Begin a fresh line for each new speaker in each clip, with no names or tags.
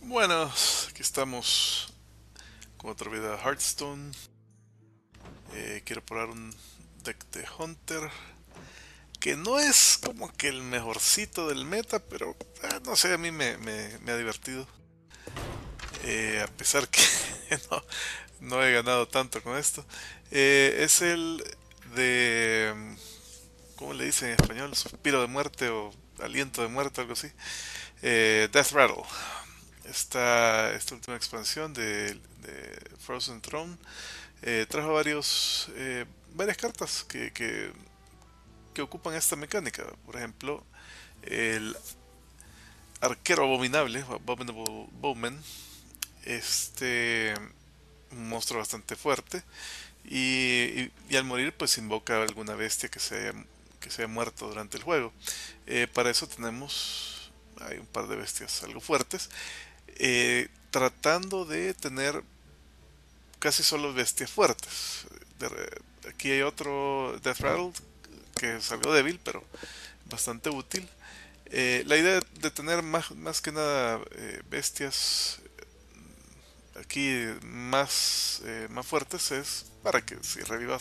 Bueno, aquí estamos con otra vida de Hearthstone. Quiero probar un deck de Hunter que no es como que el mejorcito del meta, pero no sé, a mí me ha divertido. A pesar que no, no he ganado tanto con esto. Es el de, ¿cómo le dicen en español? Suspiro de muerte o aliento de muerte, algo así. Death Rattle. Esta última expansión de Frozen Throne trajo varias cartas que ocupan esta mecánica. Por ejemplo, el arquero abominable, Abominable Bowman, este un monstruo bastante fuerte y al morir pues invoca alguna bestia que se haya muerto durante el juego. Para eso hay un par de bestias algo fuertes, tratando de tener casi solo bestias fuertes. Aquí hay otro Death Rattle que es algo débil, pero bastante útil. La idea de tener más que nada bestias aquí más fuertes es para que si reviva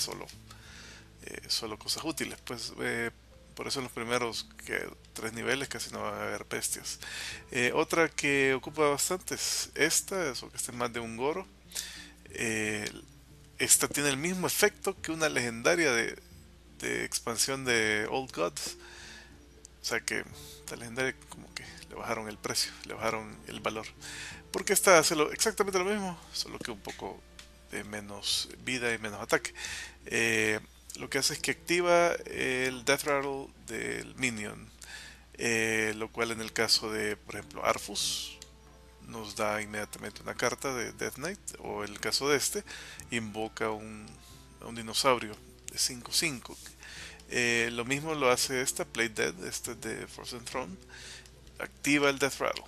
solo cosas útiles. Pues por eso en los primeros 3 niveles casi no va a haber bestias. Otra que ocupa bastante es esta, eso que esté más de un Goro. Eh, Esta tiene el mismo efecto que una legendaria de expansión de Old Gods. O sea que esta legendaria como que le bajaron el precio, le bajaron el valor. Porque esta hace exactamente lo mismo, solo que un poco de menos vida y menos ataque. Eh, lo que hace es que activa el Death Rattle del Minion. Lo cual en el caso de, por ejemplo, Arfus, nos da inmediatamente una carta de Death Knight, o en el caso de este, invoca a un dinosaurio de 5/5. Lo mismo lo hace esta, Play Dead, este de Frozen Throne, activa el Death Rattle.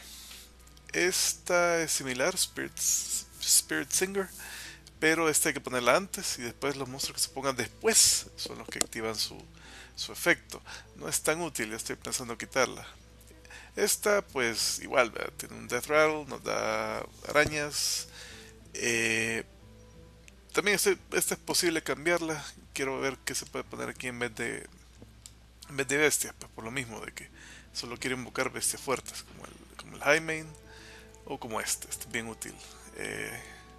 Esta es similar, Spirit Singer, pero esta hay que ponerla antes y después los monstruos que se pongan después son los que activan su efecto. No es tan útil, estoy pensando quitarla. Esta, pues igual, ¿verdad? Tiene un Death Rattle, nos da arañas. Eh, También esta es posible cambiarla. Quiero ver qué se puede poner aquí en vez de bestias, pues por lo mismo de que solo quiero invocar bestias fuertes, como el Highmane o como este es bien útil. Eh,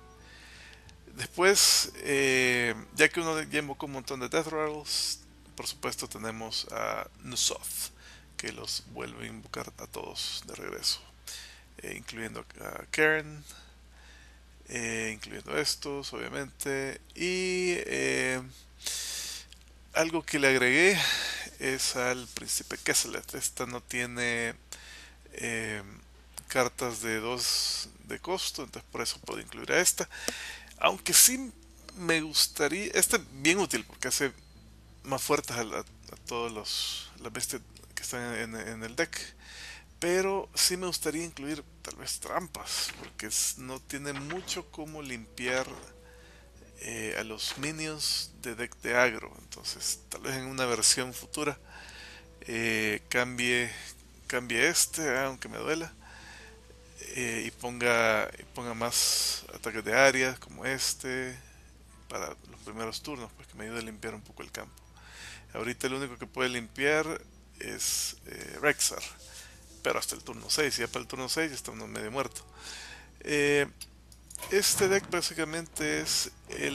Después, ya que uno ya invocó un montón de Death Rattles, por supuesto tenemos a Nusoth, que los vuelve a invocar a todos de regreso, incluyendo a Karen, incluyendo estos, obviamente. Y algo que le agregué es al Príncipe Kesselet. Esta no tiene eh, cartas de 2 de costo, entonces por eso puedo incluir a esta. Aunque sí me gustaría, este es bien útil porque hace más fuertes a todos las bestias que están en el deck. Pero sí me gustaría incluir tal vez trampas, porque no tiene mucho como limpiar a los minions de deck de agro. Entonces, tal vez en una versión futura cambie aunque me duela, y ponga más ataques de área como este para los primeros turnos, pues que me ayude a limpiar un poco el campo. Ahorita el único que puede limpiar es Rexar, pero hasta el turno 6, ya para el turno 6 ya está uno medio muerto. Eh, este deck básicamente es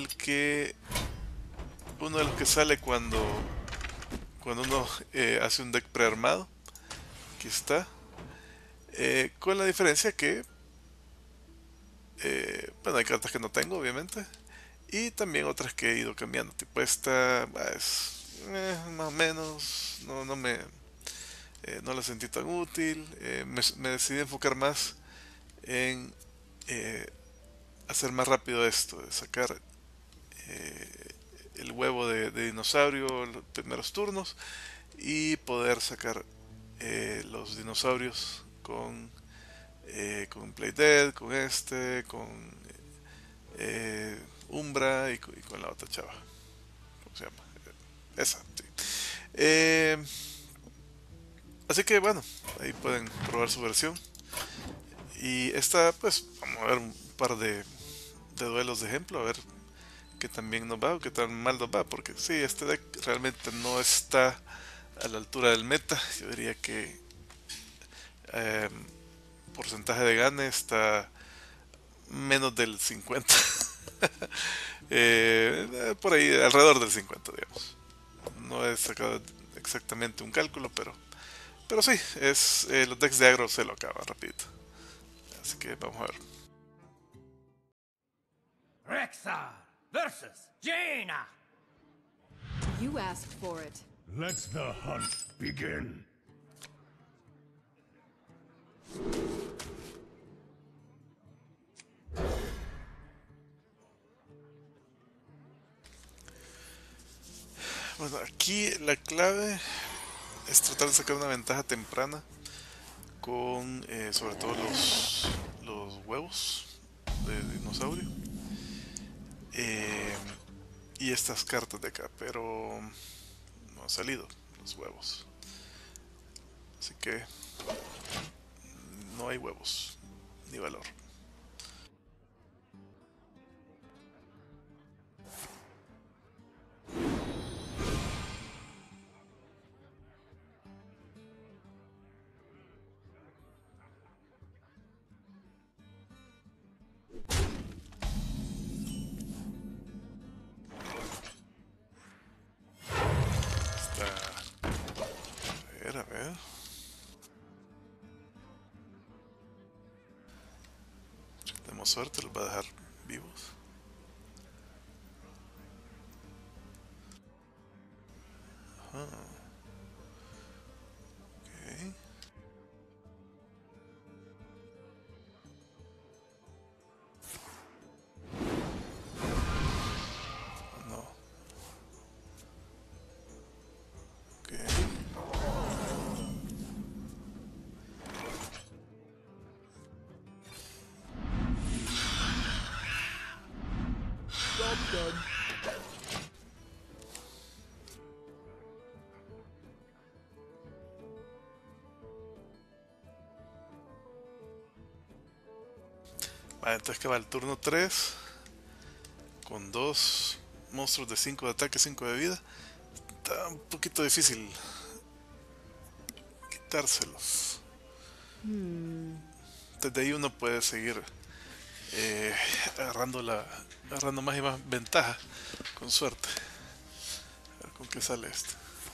uno de los que sale cuando uno hace un deck prearmado. Aquí está. Con la diferencia que, bueno, hay cartas que no tengo, obviamente. Y también otras que he ido cambiando. Tipo esta, es más o menos, no la sentí tan útil. Me decidí enfocar más en hacer más rápido esto, de sacar eh, el huevo de dinosaurio los primeros turnos y poder sacar los dinosaurios con Play Dead, con Umbra y con la otra chava. ¿Cómo se llama? Esa, sí. Eh, Así que bueno, ahí pueden probar su versión. Y esta, pues, vamos a ver un par de duelos de ejemplo, a ver qué tan bien nos va o qué tan mal nos va, porque sí, este deck realmente no está a la altura del meta. Yo diría que eh, porcentaje de gane está menos del 50. Por ahí, alrededor del 50, digamos. No he sacado exactamente un cálculo, pero sí, los decks de agro se lo acaban rapidito. Así que vamos a ver.
Rexar versus Jaina.
You asked for it.
Let the hunt begin.
Bueno, aquí la clave es tratar de sacar una ventaja temprana con sobre todo los huevos de dinosaurio. Eh, y estas cartas de acá, pero no han salido los huevos. Así que no hay huevos ni valor. Está... A ver. Si tenemos suerte, los va a dejar vivos. Ok. No. Ok.
Job done.
Vale, entonces que va el turno 3 con dos monstruos de 5 de ataque, 5 de vida. Está un poquito difícil quitárselos. Desde ahí uno puede seguir eh, agarrando, agarrando más y más ventaja, con suerte. A ver con qué sale este.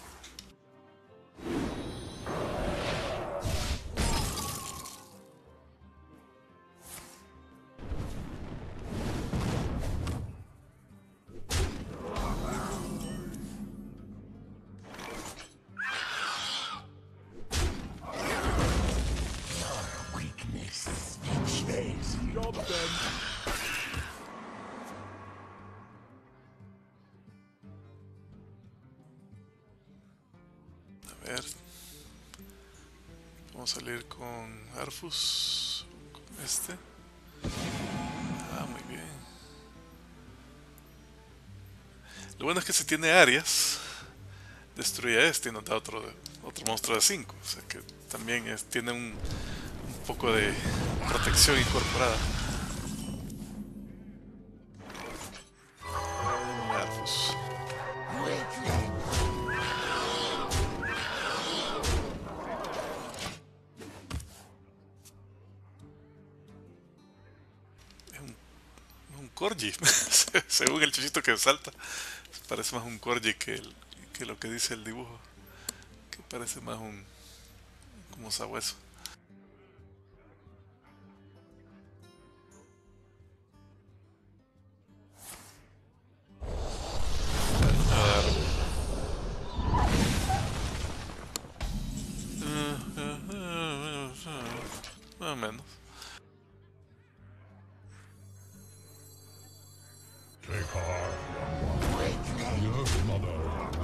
Weakness. Chase. Job done.
A ver, vamos a salir con Arfus, con este. Ah, muy bien. Lo bueno es que si tiene áreas, destruye a este y nos da otro monstruo de 5. O sea que también tiene un poco de protección incorporada. Arfus. Un corgi, según el chuchito que salta. Parece más un corgi que lo que dice el dibujo. Que parece más como sabueso. Más o menos.
Take heart, young one. Yes, mother.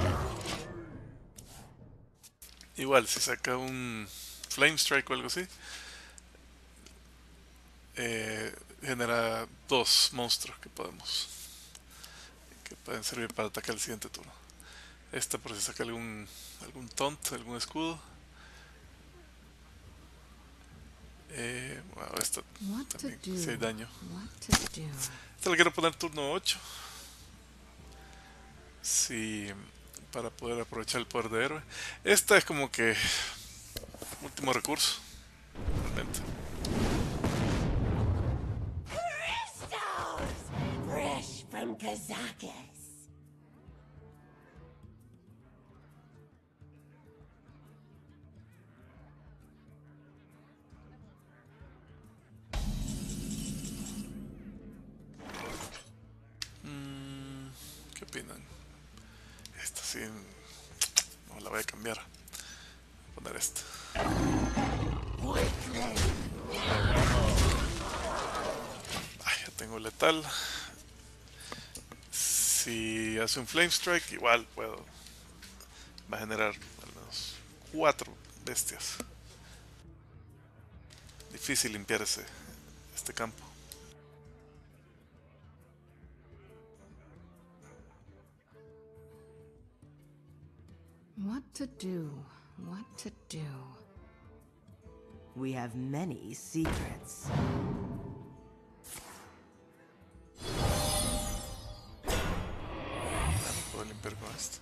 Igual, si saca un Flame Strike o algo así, genera dos monstruos que pueden servir para atacar el siguiente turno. Esta por si saca algún taunt, algún escudo. Wow, esto
What to
también,
do?
si hay daño.
What to do?
Esta le quiero poner turno 8. Sí, para poder aprovechar el poder de héroe. Esta es como que último recurso, realmente.
Crystals! Fresh from Kazakis.
¿Qué opinan? Esta sí, no la voy a cambiar. Voy a poner esta. Ay, ya tengo letal. Si hace un flame strike, igual puedo. Va a generar al menos 4 bestias. Difícil limpiar este campo.
What to do? What to do?
We have many secrets.
No puedo limpiar con esto.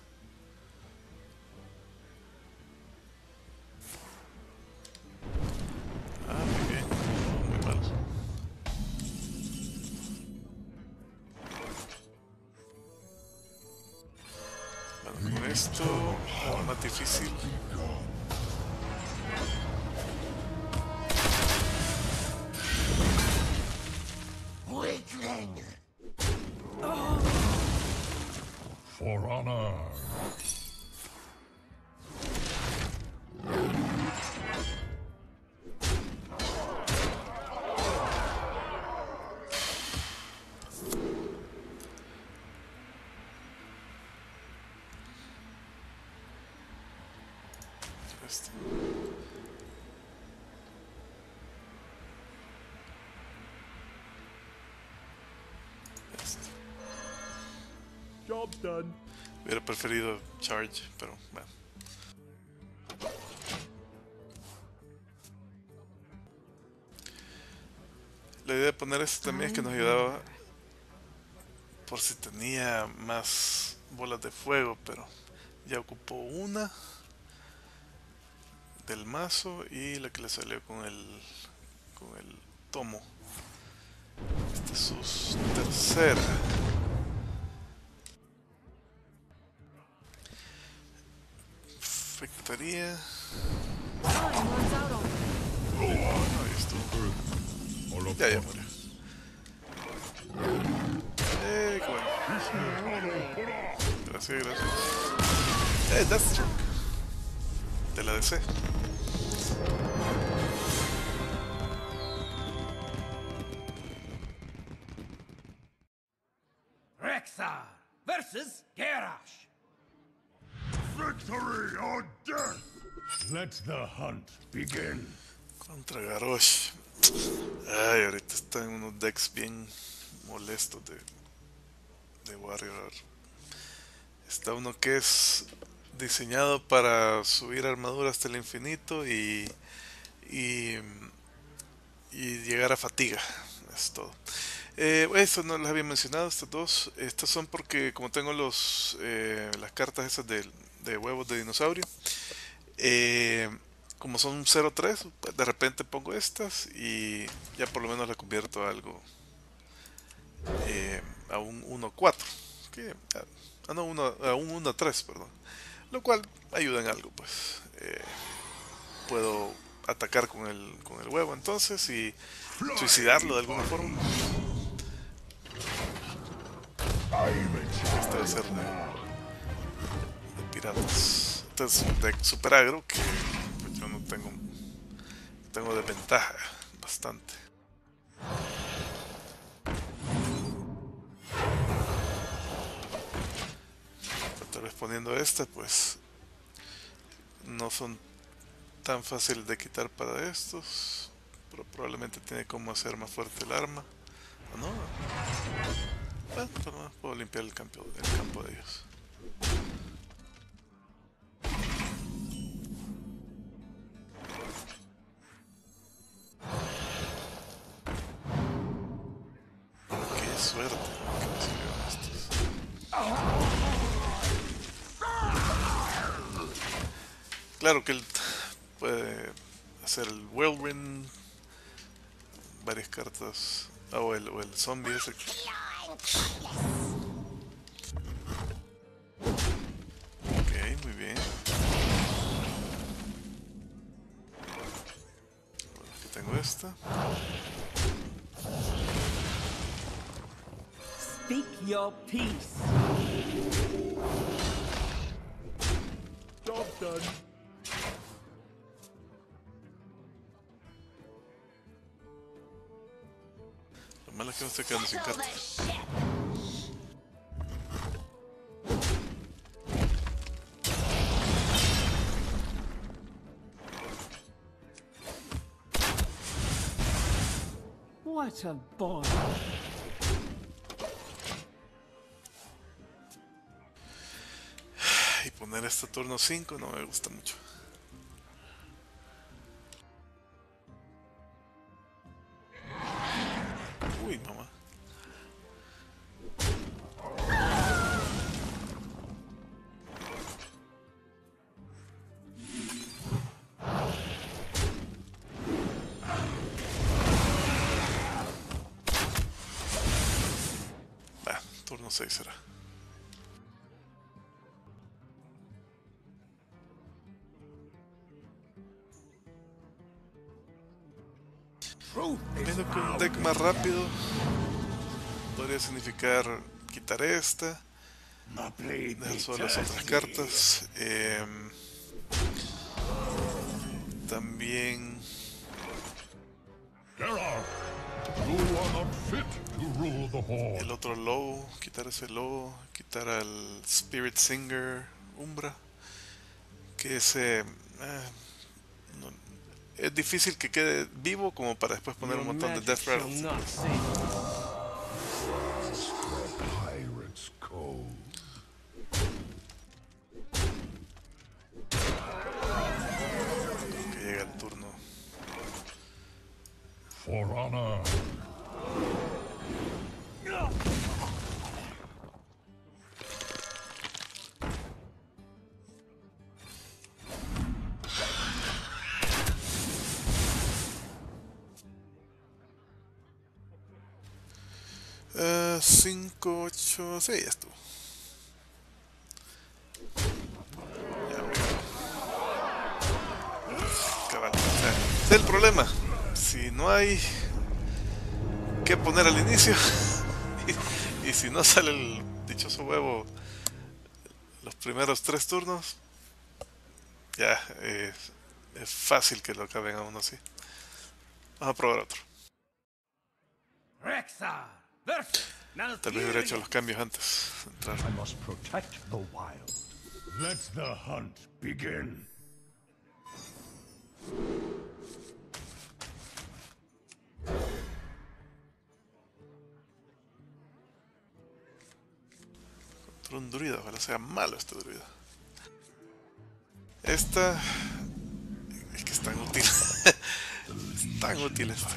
Ah, muy bien. Muy mal. Bueno, con esto es más difícil.
Weakling!
For honor.
Esto. Esto.
Job done.
Hubiera preferido charge, pero bueno. La idea de poner esto también es que nos ayudaba por si tenía más bolas de fuego, pero ya ocupó una del mazo y la que le salió con el tomo. Esta es su tercera. Afectaría.
Time runs out on me.
Ahí estuvo.
All of
Ya murió. Qué bueno. Gracias, gracias. Deathstroke. De la DC.
Rexxar versus Garrosh.
victory or death. Let the hunt begin.
Contra Garrosh. Ay, ahorita están unos decks bien molestos de Warrior. Está uno que es diseñado para subir armadura hasta el infinito y llegar a fatiga. Es todo. Eso no las había mencionado, estas dos. Estas son porque como tengo las cartas esas de huevos de dinosaurio. Como son 0-3, pues de repente pongo estas y ya por lo menos la convierto a algo, a un 1-4, no, a un 1-3, perdón, lo cual ayuda en algo, pues. Puedo atacar con el huevo entonces y suicidarlo de alguna forma. Este va a ser de piratas. Este es un deck super agro que pues, yo no tengo desventaja bastante. Pero tal vez poniendo esta, pues no son tan fáciles de quitar para estos, pero probablemente tiene como hacer más fuerte el arma. ¿O no? Bueno, pero no puedo limpiar el campo de ellos. suerte. ¿Qué me sirvieron estos? Claro que él puede hacer el Whirlwind, varias cartas. O el zombie ese. Ok, muy bien. Bueno, aquí tengo esta.
Speak your peace.
Job done.
Lo malo es que me estoy quedando sin cartas.
What a boy.
Y poner este turno 5 no me gusta mucho. Uy, mamá. Va, turno 6 será. Viendo que un deck más rápido podría significar quitar esta, dejar solo las otras cartas. También
Geralt, you are not fit to rule the Horde.
el otro lobo, quitar ese lobo, quitar al Spirit Singer Umbra, que ese no- es difícil que quede vivo como para después poner un montón de Death Rattles.
Pirate's Code.
Que llega el turno.
For honor.
Eh, 5, 8, sí, ya estuvo. Cabal. O sea, ese es el problema. Si no hay que poner al inicio y si no sale el dichoso huevo los primeros 3 turnos, ya es fácil que lo acaben a uno así. Vamos a probar otro.
Rexxar versus
Tal vez hubiera hecho
Malfurion.
los cambios antes de entrar.
I must protect the wild. Let the hunt begin.
Contra un druida, ojalá sea malo este druida. Esta es que es tan útil. Es tan útil esta.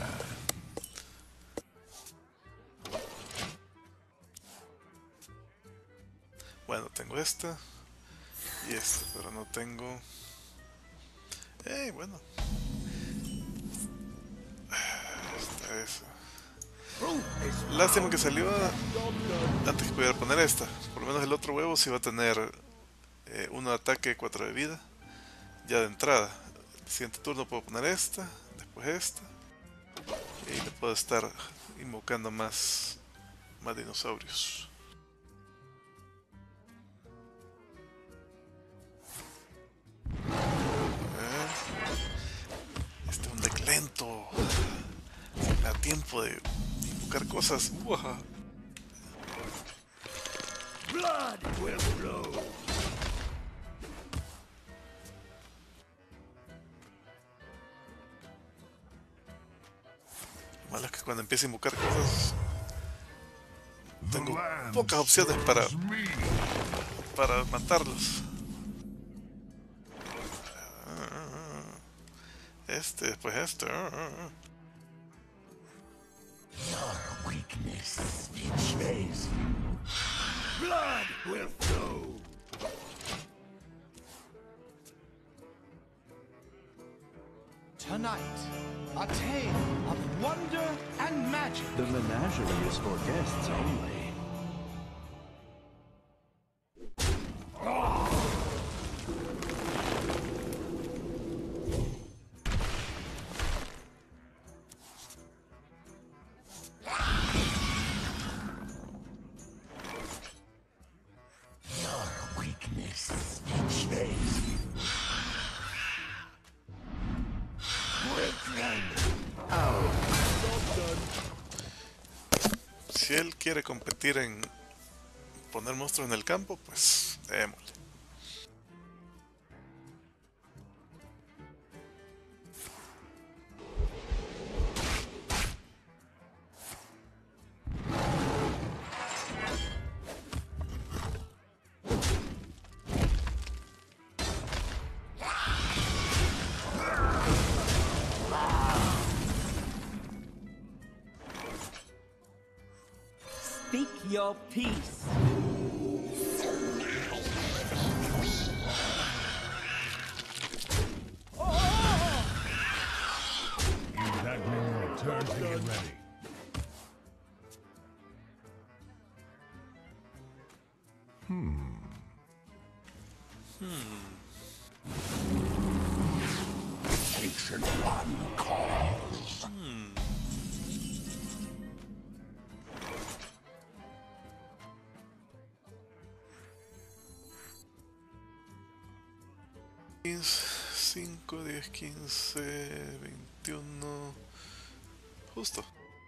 Bueno, tengo esta y esta, pero no tengo. Bueno. Esta es. Lástima que salió antes que pudiera poner esta. Por lo menos el otro huevo sí va a tener 1 de ataque, 4 de vida. Ya de entrada. El siguiente turno puedo poner esta, después esta. Y le puedo estar invocando más dinosaurios. Este es un deck lento. Me da tiempo de invocar cosas. ¡Uah!
Blood will flow.
Lo malo es que cuando empiece a invocar cosas tengo
The land
pocas opciones para
serves me.
matarlos. Este, después este.
Your weakness.
weakness betrays you. Blood will flow.
Tonight, a tale of wonder and magic.
The menagerie is for guests only.
Your weakness betrays you.
Si él quiere competir en poner monstruos en el campo, pues démosle.
Speak your peace.
Use that minion to turn to get ready. Takes it one cause.
Cinco, 10, 15, 21. Justo.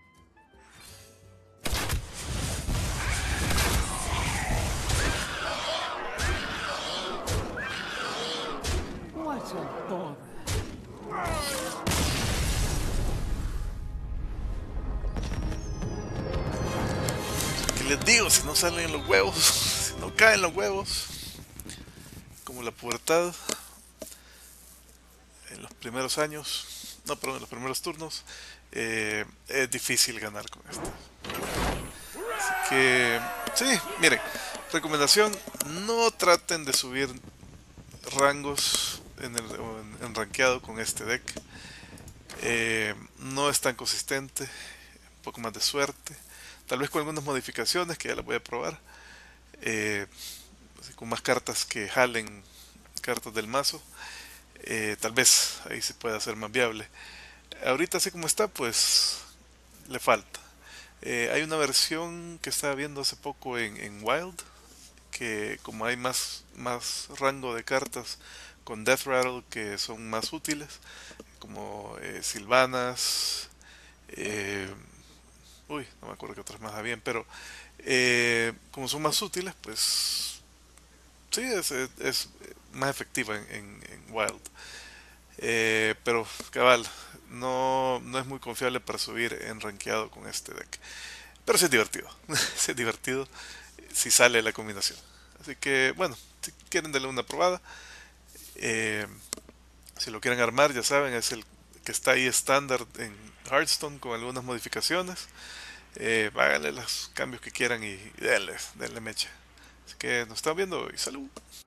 What a bother.
¿Qué les digo? Si no salen los huevos, si no caen los huevos, como la pubertad en los primeros años, no, perdón, en los primeros turnos, es difícil ganar con esto. Así que, sí, miren, recomendación, no traten de subir rangos en rankeado con este deck. No es tan consistente, un poco más de suerte, tal vez con algunas modificaciones que ya las voy a probar, así con más cartas que jalen cartas del mazo, tal vez ahí se pueda hacer más viable. Ahorita así como está, pues le falta. Hay una versión que estaba viendo hace poco en Wild, que como hay más rango de cartas con Death Rattle que son más útiles, como Sylvanas, uy, no me acuerdo qué otras más habían, pero como son más útiles, pues sí, es más efectiva en Wild. Pero cabal, no es muy confiable para subir en rankeado con este deck. Pero sí es divertido, sí es divertido si sale la combinación. Así que bueno, si quieren darle una probada, si lo quieren armar, ya saben, es el que está ahí estándar en Hearthstone con algunas modificaciones. Háganle los cambios que quieran y denle mecha. Así que nos estamos viendo y salud.